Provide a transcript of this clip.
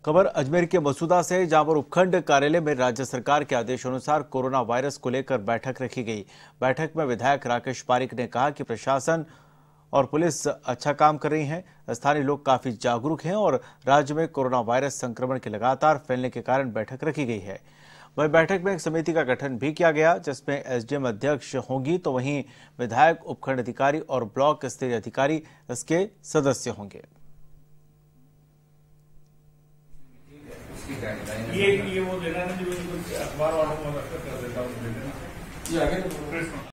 खबर अजमेर के मसूदा से, जहां पर उपखंड कार्यालय में राज्य सरकार के आदेशानुसार कोरोना वायरस को लेकर बैठक रखी गई। बैठक में विधायक राकेश पारीक ने कहा कि प्रशासन और पुलिस अच्छा काम कर रही है। स्थानीय लोग काफी जागरूक हैं और राज्य में कोरोना वायरस संक्रमण के लगातार फैलने के कारण बैठक रखी गई है। वहीं बैठक में एक समिति का गठन भी किया गया, जिसमें एसडीएम अध्यक्ष होंगी, तो वहीं विधायक, उपखंड अधिकारी और ब्लॉक स्तरीय अधिकारी इसके सदस्य होंगे। ये वो देना है जो अखबार वालों को कर देता हूँ।